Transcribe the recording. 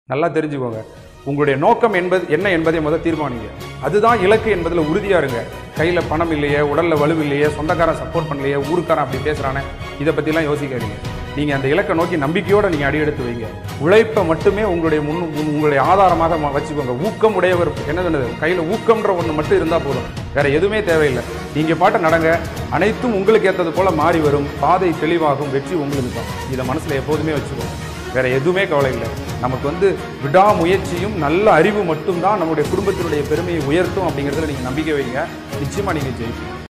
நல்லா தெரிஞ்சுக்கோங்க. உங்களுடைய நோக்கம் என்ன என்பதை முதல் தீர்மானிங்க. அதுதான் இலக்கு என்பதில் உறுதியாக இருங்க. கையில் பணம் இல்லையே, உடலில் வலு இல்லையே, சொந்தக்காரன் சப்போர்ட் பண்ணலையே, ஊருக்காரன் அப்படி பேசுகிறானே, இதை பற்றிலாம் யோசிக்காதீங்க. நீங்கள் அந்த இலக்கை நோக்கி நம்பிக்கையோடு நீங்கள் அடியெடுத்து வைங்க. உழைப்பை மட்டுமே உங்களுடைய ஆதாரமாக வச்சுக்கோங்க. ஊக்கம் உடையவர் என்ன சொன்னது, கையில் ஊக்கம்ன்ற ஒன்று மட்டும் இருந்தால் போதும், வேறு எதுவுமே தேவையில்லை. நீங்கள் பாட்டு நடங்க, அனைத்தும் உங்களுக்கு ஏற்றது போல் மாறி வரும். பாதை தெளிவாகும், வெற்றி உங்களுக்கு தான். இதை மனசில் எப்போதுமே வச்சுக்கோங்க. வேறு எதுவுமே கவலை இல்லை. நமக்கு விடாமுயற்சியும் நல்ல அறிவு மட்டும்தான் நம்முடைய குடும்பத்தினுடைய பெருமையை உயர்த்தும். அப்படிங்கிறதுல நீங்கள் நம்பிக்கை வைங்க. நிச்சயமாக நீங்கள் ஜெயிப்பீங்க.